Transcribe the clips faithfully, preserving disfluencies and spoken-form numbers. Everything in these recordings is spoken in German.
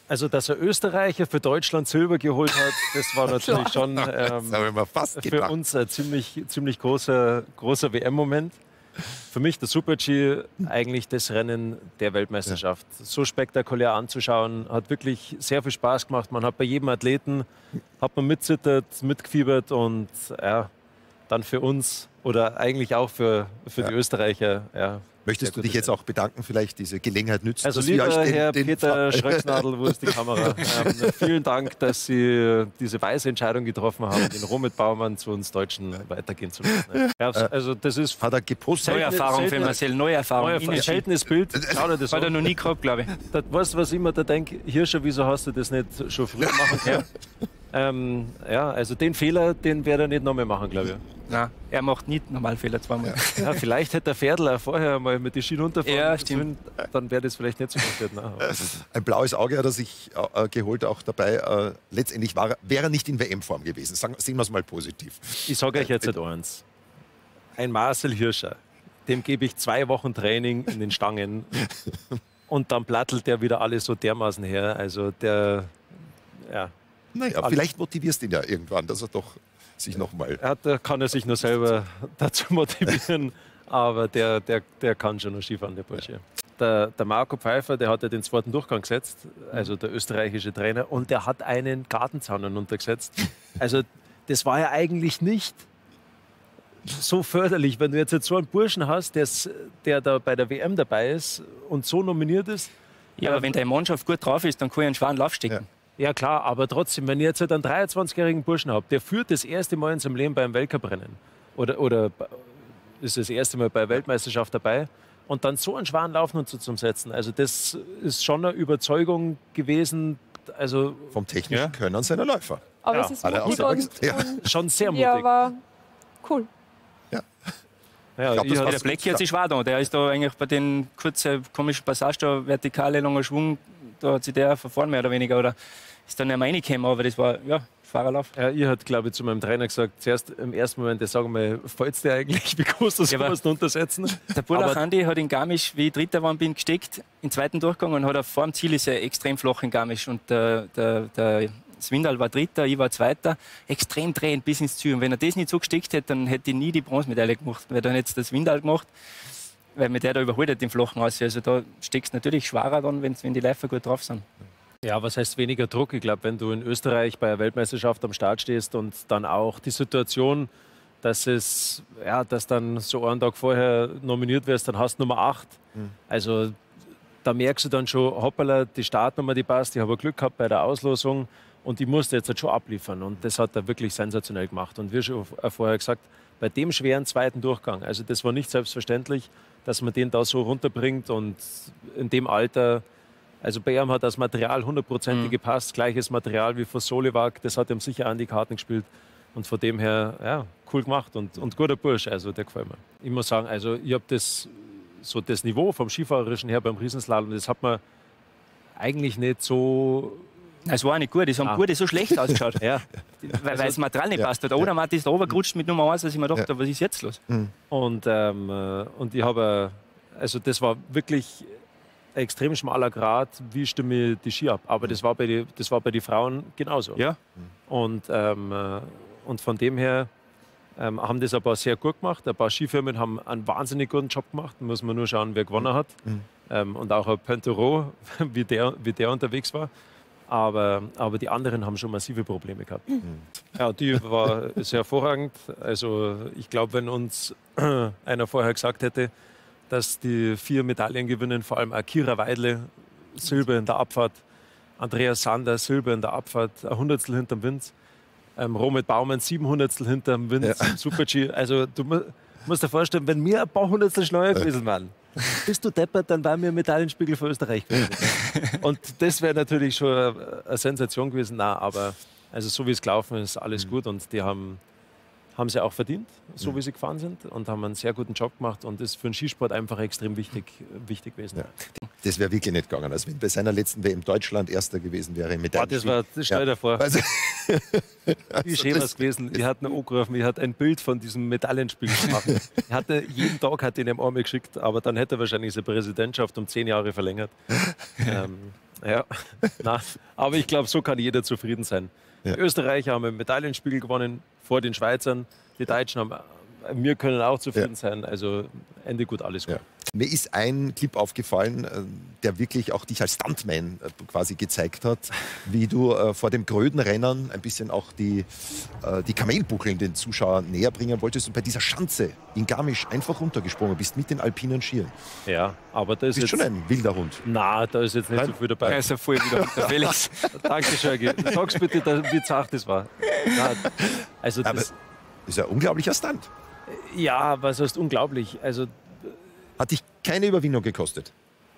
Also, dass er Österreicher für Deutschland Silber geholt hat, das war natürlich schon ähm, fast für uns ein ziemlich, ziemlich großer, großer W M-Moment. Für mich der Super-G eigentlich das Rennen der Weltmeisterschaft. Ja. So spektakulär anzuschauen, hat wirklich sehr viel Spaß gemacht. Man hat bei jedem Athleten hat man mitzittert, mitgefiebert und ja, dann für uns oder eigentlich auch für, für ja. die Österreicher. Ja, möchtest du dich jetzt auch bedanken, vielleicht diese Gelegenheit nützen? Also lieber den, Herr den Peter Schröcksnadel, wo ist die Kamera? ähm, vielen Dank, dass Sie diese weise Entscheidung getroffen haben, den Romit Baumann zu uns Deutschen weitergehen zu lassen. Ja, also das ist hat er gepostet. Neue Erfahrung für Marcel, neue Erfahrung. Ein seltenes Bild. Schau dir das hat er noch nie gehabt, glaube ich. Das, weißt du, was ich immer da denke? Hirscher, wieso hast du das nicht schon früher machen können? ähm, ja, also den Fehler, den werde er nicht nochmal machen, glaube ich. Nein, er macht nicht normal Fehler zweimal. Ja. Ja, vielleicht hätte der Pferdler vorher mal mit den Schienen runterfahren ja, stimmt. Dann wäre das vielleicht nicht so passiert. Nein, ein blaues Auge hat er sich äh, geholt, auch dabei. Äh, letztendlich war er, wäre er nicht in W M-Form gewesen. Sagen, sehen wir es mal positiv. Ich sage euch jetzt äh, eins. Ein Marcel Hirscher, dem gebe ich zwei Wochen Training in den Stangen und dann plattelt der wieder alles so dermaßen her. Also der, ja. Naja, vielleicht motivierst du ihn ja irgendwann, dass er doch sich noch mal. Ja, da kann er sich nur selber dazu motivieren, aber der, der, der kann schon noch Skifahren, der Bursche. Der, der Marco Pfeiffer, der hat ja den zweiten Durchgang gesetzt, also der österreichische Trainer, und der hat einen Gartenzaun runtergesetzt. Also das war ja eigentlich nicht so förderlich, wenn du jetzt so einen Burschen hast, der da bei der W M dabei ist und so nominiert ist. Ja, aber wenn deine Mannschaft gut drauf ist, dann kann ich einen schweren Lauf stecken. Ja. Ja klar, aber trotzdem, wenn ihr jetzt halt einen dreiundzwanzigjährigen Burschen habt, der führt das erste Mal in seinem Leben beim Weltcuprennen oder, oder ist das erste Mal bei der Weltmeisterschaft dabei und dann so einen schweren Lauf nur zu setzen, also das ist schon eine Überzeugung gewesen. Also vom technischen ja. Können seiner Läufer. Aber ja. es ist mutig und, ja. schon sehr mutig. Ja, aber cool. Ja. Ja, ich glaub, der Blackie hat sich schwer da. Der ist da eigentlich bei den kurzen komischen Passagen, da vertikale, langer Schwung, da hat sich der verfahren, mehr oder weniger. Oder ist dann nicht mehr reingekommen, aber das war, ja, schwerer Lauf. Ja, ihr hat, glaube ich, zu meinem Trainer gesagt, zuerst im ersten Moment, ich sage mal, fällt dir eigentlich, wie kannst du sowas ja, untersetzen? Der Burlach Andi hat in Garmisch, wie ich Dritter geworden bin, gesteckt, im zweiten Durchgang und hat auf vor dem Ziel ist er extrem flach in Garmisch. Und der, der, der Swindal war Dritter, ich war Zweiter, extrem drehend bis ins Ziel. Und wenn er das nicht so gesteckt hätte, dann hätte ich nie die Bronzemedaille gemacht. Weil dann hätte es der Swindal gemacht, weil mir der da überholt hat im flachen Aus. Also da steckst du natürlich schwerer dann, wenn die Läufer gut drauf sind. Ja, was heißt weniger Druck? Ich glaube, wenn du in Österreich bei der Weltmeisterschaft am Start stehst und dann auch die Situation, dass es, ja, dass dann so einen Tag vorher nominiert wirst, dann hast du Nummer acht. Mhm. Also da merkst du dann schon, hoppala, die Startnummer, die passt, ich habe Glück gehabt bei der Auslosung und die musste jetzt halt schon abliefern. Und das hat er wirklich sensationell gemacht. Und wie schon vorher gesagt, bei dem schweren zweiten Durchgang, also das war nicht selbstverständlich, dass man den da so runterbringt und in dem Alter. Also bei ihm hat das Material hundertprozentig mhm. gepasst, gleiches Material wie für Solivak, das hat ihm sicher an die Karten gespielt. Und von dem her, ja, cool gemacht und, und guter Bursch, also der gefällt mir. Ich muss sagen, also ich habe das, so das Niveau vom Skifahrerischen her beim Riesenslalom, das hat man eigentlich nicht so... Es war nicht gut, es haben ah. Gute so schlecht ausgeschaut, ja. weil, weil das Material nicht ja. passt hat. Oder Matt ist da oben gerutscht mit Nummer eins, als ich mir dachte, ja. was ist jetzt los? Mhm. Und, ähm, und ich habe, also das war wirklich... extrem schmaler Grat, wie stimme ich die Ski ab. Aber das war bei den das war bei die Frauen genauso. Ja. Und, ähm, und von dem her ähm, haben das ein paar sehr gut gemacht. Ein paar Skifirmen haben einen wahnsinnig guten Job gemacht. Da muss man nur schauen, wer gewonnen hat. Mhm. Ähm, und auch ein Pointerot, wie der, wie der unterwegs war. Aber, aber die anderen haben schon massive Probleme gehabt. Mhm. Ja, die war sehr hervorragend. Also ich glaube, wenn uns einer vorher gesagt hätte, dass die vier Medaillen gewinnen, vor allem Akira Weidle, Silber in der Abfahrt, Andreas Sander, Silber in der Abfahrt, ein Hundertstel hinterm Wind, ähm, Romit Baumann, sieben Hundertstel hinterm Wind, ja. Super-G. Also du mu musst dir vorstellen, wenn wir ein paar Hundertstel schneller gewesen wären, bist du deppert, dann wären wir Medaillenspiegel für Österreich gewesen. Und das wäre natürlich schon eine Sensation gewesen. Nein, aber also so wie es gelaufen ist, alles mhm. gut und die haben... haben sie auch verdient, so wie sie gefahren sind und haben einen sehr guten Job gemacht und ist für den Skisport einfach extrem wichtig, wichtig gewesen. Ja. Das wäre wirklich nicht gegangen, als wenn bei seiner letzten W M Deutschland Erster gewesen wäre. Mit oh, das war, das stell dir ja. vor. Also, wie schön war es gewesen. Ich hatte angerufen, ich hatte ein Bild von diesem Medaillenspiel gemacht. Ich hatte, jeden Tag hat ihn ihm Arme geschickt, aber dann hätte er wahrscheinlich seine Präsidentschaft um zehn Jahre verlängert. ähm, Ja, na, aber ich glaube, so kann jeder zufrieden sein. Ja. Die Österreicher haben ein Medaillenspiel gewonnen vor den Schweizern. Die Deutschen haben, wir können auch zufrieden Ja. sein. Also Ende gut, alles gut. Ja. Mir ist ein Clip aufgefallen, äh, der wirklich auch dich als Stuntman äh, quasi gezeigt hat, wie du äh, vor dem Grödenrennen ein bisschen auch die, äh, die Kamelbuckeln den Zuschauern näher bringen wolltest und bei dieser Schanze in Garmisch einfach runtergesprungen bist mit den alpinen Skiern. Ja, aber da ist Du bist jetzt, schon ein wilder Hund. na, da ist jetzt nicht Nein. so viel Er dabei. ist ja voll wieder der Felix. Danke, Schörgi. Sag's bitte, da- wie zart das war. Na, also Aber das, das ist ein unglaublicher Stunt. ja, was heißt unglaublich? Also Hat dich keine Überwindung gekostet.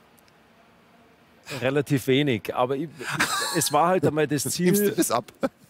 relativ wenig. Aber ich, es war halt einmal das Nimmst du Ziel. das ab?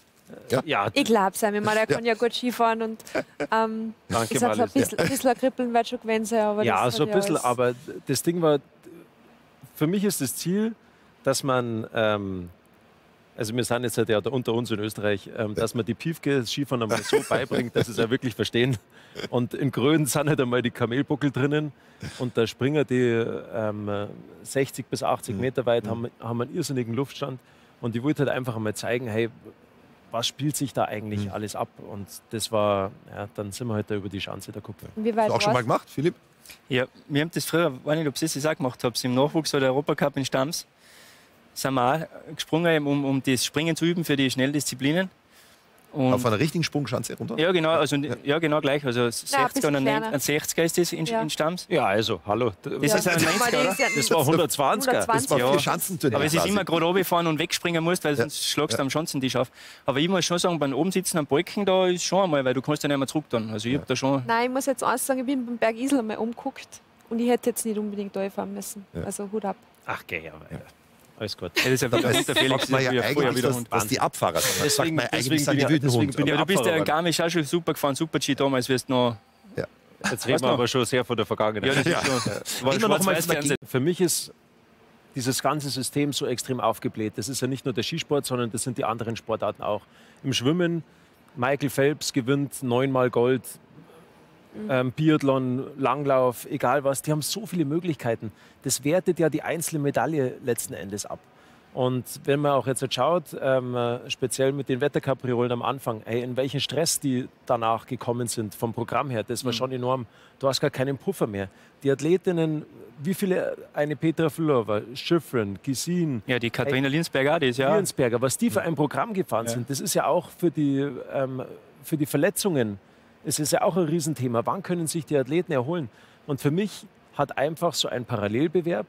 Ja, Ich glaube es einmal, der kann ja gut Skifahren und ähm, Danke, das hat so ein Marlies. bisschen, ein bisschen ein Kribbeln wird schon gewesen sein. Aber ja, das so hat ein bisschen. alles- Aber das Ding war, für mich ist das Ziel, dass man, ähm, also wir sind jetzt halt ja unter uns in Österreich, ähm, dass man die Piefke Skifahren einmal so beibringt, dass sie es auch wirklich verstehen. Und in Gröden sind halt einmal die Kamelbuckel drinnen und da Springer, die ähm, sechzig bis achtzig Meter weit haben, haben einen irrsinnigen Luftstand. Und ich wollte halt einfach einmal zeigen, hey, was spielt sich da eigentlich Mhm. alles ab? Und das war, ja, dann sind wir halt da über die Schanze der Kuppe. Wie Hast weit du auch schon mal war's? gemacht, Philipp? Ja, wir haben das früher, ich weiß nicht, ob ihr das auch gemacht habt, im Nachwuchs oder Europacup in Stams sind wir auch gesprungen, um, um das Springen zu üben für die Schnelldisziplinen. Und Auf einer richtigen Sprungschanze runter? ja, genau, also, ja, genau gleich. Also sechziger bisschen und ein kleiner. ein sechziger ist das in, Ja. in Stams. Ja, also, hallo. Das Ja. ist ein Guck mal, neunziger, die oder? ist ja Das war hundertzwanziger. Das war hundertzwanzig. Ja. vier Schanzenturnier. Aber es ist quasi. immer gerade runterfahren und wegspringen musst, weil sonst schlagst du am Schanzentisch auf. Aber ich muss schon sagen, beim oben sitzen am Balken, da ist schon einmal, weil du kannst ja nicht mehr zurück dann. Also ich hab da schon... Nein, ich muss jetzt eins sagen, ich bin beim Berg Isel einmal umgeguckt und ich hätte jetzt nicht unbedingt da fahren müssen. Ja. Also Hut ab. Ach, geh ja weiter. Alles gut. Ja, das ist ja wieder Das der Felix, sagt man ja ist ja vorher eigentlich, wieder dass, Hund. dass die Abfahrer sind. Das sagt Deswegen- man eigentlich, deswegen sind bin die ich- wilden deswegen Hund. bin ich Ja, du bist ja in Abfahrer. Garmisch auch schon super gefahren, Super-G damals, wirst du noch... Jetzt reden wir aber schon sehr von der Vergangenheit. Ja, das ist schon... War Immer noch mal Schwarz-Weiß-Fernsehen. Für mich ist dieses ganze System so extrem aufgebläht. Das ist ja nicht nur der Skisport, sondern das sind die anderen Sportarten auch. Im Schwimmen, Michael Phelps gewinnt neunmal Gold, ähm, Biathlon, Langlauf, egal was. Die haben so viele Möglichkeiten. Das wertet ja die einzelne Medaille letzten Endes ab. Und wenn man auch jetzt schaut, ähm, äh, speziell mit den Wetterkapriolen am Anfang, ey, in welchen Stress die danach gekommen sind vom Programm her, das war schon enorm. Du hast gar keinen Puffer mehr. Die Athletinnen, wie viele, eine Petra Vlhova, Schifrin, Gisin, Ja, die Katharina Linsberger auch, die ist ja... Liensberger, was die für ein Programm gefahren sind, das ist ja auch für die, ähm, für die Verletzungen, es ist ja auch ein Riesenthema. Wann können sich die Athleten erholen? Und für mich hat einfach so ein Parallelbewerb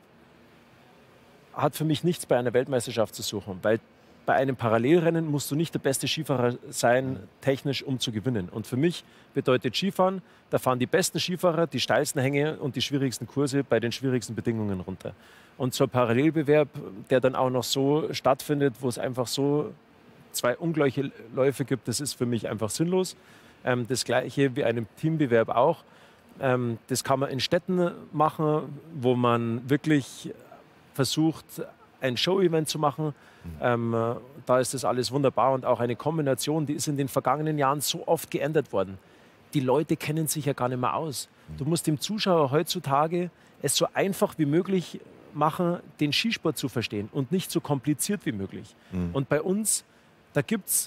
hat für mich nichts bei einer Weltmeisterschaft zu suchen, weil bei einem Parallelrennen musst du nicht der beste Skifahrer sein, technisch, um zu gewinnen. Und für mich bedeutet Skifahren, da fahren die besten Skifahrer die steilsten Hänge und die schwierigsten Kurse bei den schwierigsten Bedingungen runter. Und so ein Parallelbewerb, der dann auch noch so stattfindet, wo es einfach so zwei ungleiche Läufe gibt, das ist für mich einfach sinnlos. Ähm, das Gleiche wie einem Teambewerb auch. Ähm, das kann man in Städten machen, wo man wirklich versucht, ein Show-Event zu machen. Ähm, äh, da ist das alles wunderbar und auch eine Kombination, die ist in den vergangenen Jahren so oft geändert worden. Die Leute kennen sich ja gar nicht mehr aus. Du musst dem Zuschauer heutzutage es so einfach wie möglich machen, den Skisport zu verstehen und nicht so kompliziert wie möglich. Und bei uns, da gibt es,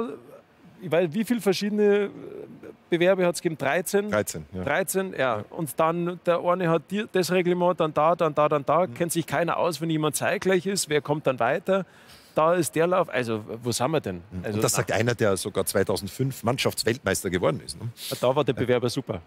ich weiß, wie viele verschiedene Bewerbe hat es gegeben? dreizehn? dreizehn, ja. dreizehn, ja. Und dann der eine hat die- das Reglement, dann da, dann da, dann da. Mhm. Kennt sich keiner aus, wenn jemand zeitgleich ist. Wer kommt dann weiter? Da ist der Lauf. Also, wo sind wir denn? Also, Mhm. Und das sagt einer, der sogar zweitausendfünf Mannschaftsweltmeister geworden ist. Ne? da war der Bewerber super.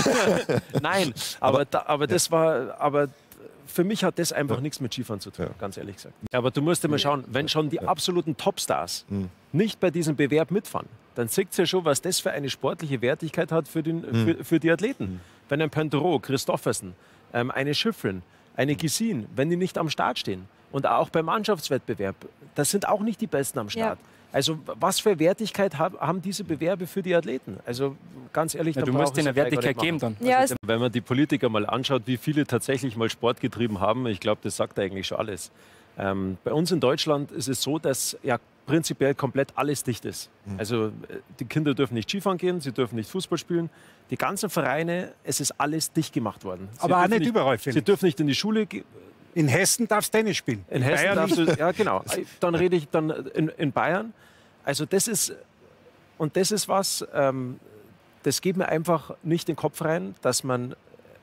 Nein, aber, da, aber das war. Aber für mich hat das einfach nichts mit Skifahren zu tun, Ja. ganz ehrlich gesagt. Aber du musst immer schauen, wenn schon die absoluten Topstars Mhm. nicht bei diesem Bewerb mitfahren, dann sieht es ja schon, was das für eine sportliche Wertigkeit hat für, den, für, für die Athleten. Wenn ein Pentereau, Christoffersen, ähm, eine Schifrin, eine Gisin, wenn die nicht am Start stehen und auch beim Mannschaftswettbewerb, das sind auch nicht die Besten am Start. Ja. Also was für Wertigkeit hab, haben diese Bewerbe für die Athleten? Also ganz ehrlich, Ja, da du braucht musst es denen ja eine vielleicht gar Wertigkeit nicht geben machen. dann. Ja, Also, es, Wenn man die Politiker mal anschaut, wie viele tatsächlich mal Sport getrieben haben, ich glaube, das sagt eigentlich schon alles. Ähm, bei uns in Deutschland ist es so, dass ja prinzipiell komplett alles dicht ist. Also äh, die Kinder dürfen nicht Skifahren gehen, sie dürfen nicht Fußball spielen. Die ganzen Vereine, es ist alles dicht gemacht worden. Sie Aber auch dürfen nicht überall, finde Sie ich. dürfen nicht in die Schule ge- In Hessen darfst du Tennis spielen. In, in Hessen Bayern darfst du, ja genau. Dann rede ich dann in, in Bayern. Also das ist, und das ist was, ähm, das geht mir einfach nicht in den Kopf rein, dass man,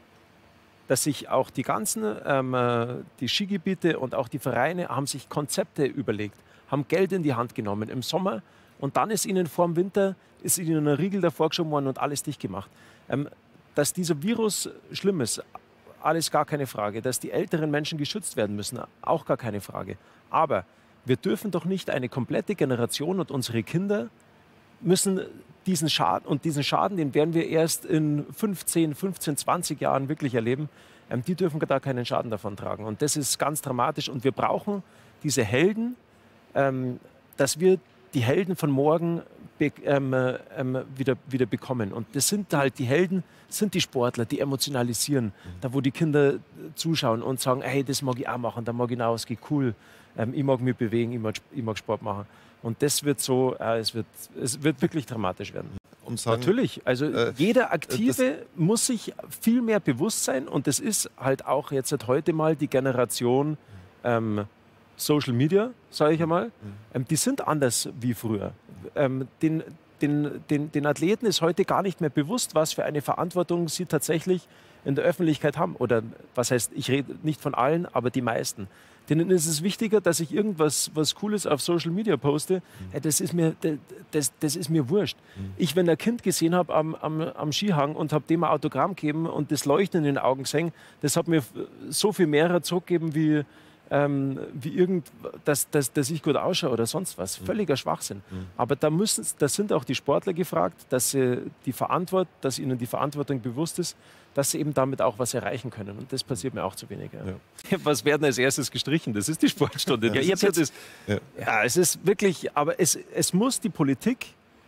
dass sich auch die ganzen, ähm, die Skigebiete und auch die Vereine haben sich Konzepte überlegt, haben Geld in die Hand genommen im Sommer und dann ist ihnen vor dem Winter, ist ihnen ein Riegel davor geschoben worden und alles dicht gemacht. Ähm, dass dieser Virus schlimm ist, alles gar keine Frage. Dass die älteren Menschen geschützt werden müssen, auch gar keine Frage. Aber wir dürfen doch nicht eine komplette Generation und unsere Kinder müssen diesen Schaden, und diesen Schaden, den werden wir erst in fünfzehn, fünfzehn, zwanzig Jahren wirklich erleben, ähm, die dürfen da keinen Schaden davon tragen. Und das ist ganz dramatisch. Und wir brauchen diese Helden, ähm, dass wir die Helden von morgen be ähm, ähm, wieder, wieder bekommen. Und das sind halt die Helden, sind die Sportler, die emotionalisieren. Mhm. Da, wo die Kinder zuschauen und sagen, hey, das mag ich auch machen, da mag ich rausgehen, cool. Ähm, ich mag mich bewegen, ich mag, ich mag Sport machen. Und das wird so, äh, es, wird, es wird wirklich dramatisch werden. Und sagen, natürlich, also äh, jeder Aktive muss sich viel mehr bewusst sein. Und das ist halt auch jetzt halt heute mal die Generation ähm, Social Media, sage ich einmal. Ähm, die sind anders wie früher. Ähm, den, den, den, den Athleten ist heute gar nicht mehr bewusst, was für eine Verantwortung sie tatsächlich in der Öffentlichkeit haben. Oder was heißt, ich rede nicht von allen, aber die meisten. Denen ist es wichtiger, dass ich irgendwas was Cooles auf Social Media poste. Mhm. Hey, das, ist mir, das, das ist mir wurscht. Mhm. Ich, wenn ein Kind gesehen habe am, am, am Skihang und habe dem ein Autogramm gegeben und das Leuchten in den Augen gesehen, das hat mir so viel mehr zurückgegeben, wie, ähm, wie irgend, dass, dass, dass ich gut ausschaue oder sonst was. Mhm. Völliger Schwachsinn. Mhm. Aber da, müssen, da sind auch die Sportler gefragt, dass, sie die Verantwort, dass ihnen die Verantwortung bewusst ist, dass sie eben damit auch was erreichen können. Und das passiert mir auch zu wenig. Ja. Ja. Was werden als erstes gestrichen? Das ist die Sportstunde. Das ja, ist jetzt, das, ja. ja, es ist wirklich, aber es, es muss die Politik,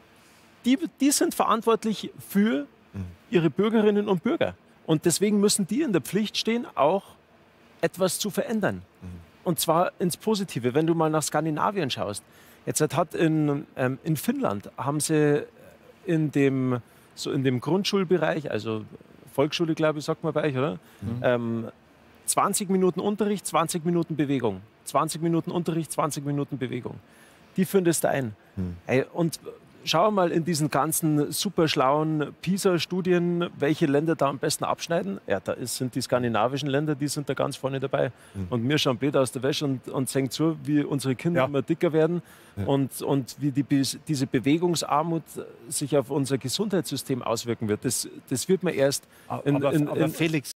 die, die sind verantwortlich für ihre Bürgerinnen und Bürger. Und deswegen müssen die in der Pflicht stehen, auch etwas zu verändern. Mhm. Und zwar ins Positive. Wenn du mal nach Skandinavien schaust. Jetzt hat in, ähm, in Finnland haben sie in dem, so in dem Grundschulbereich, also Volksschule, glaube ich, sagt man bei euch, oder? Mhm. Ähm, zwanzig Minuten Unterricht, zwanzig Minuten Bewegung. zwanzig Minuten Unterricht, zwanzig Minuten Bewegung. Die führen das da ein. Mhm. Ey, und schau mal in diesen ganzen super schlauen PISA-Studien, welche Länder da am besten abschneiden. Ja, da ist, sind die skandinavischen Länder, die sind da ganz vorne dabei. Mhm. Und wir schauen blöd aus der Wäsche und, und sehen zu, wie unsere Kinder ja. immer dicker werden ja. und, und wie die, diese Bewegungsarmut sich auf unser Gesundheitssystem auswirken wird. Das, das wird man erst in, aber, in, in, aber Felix,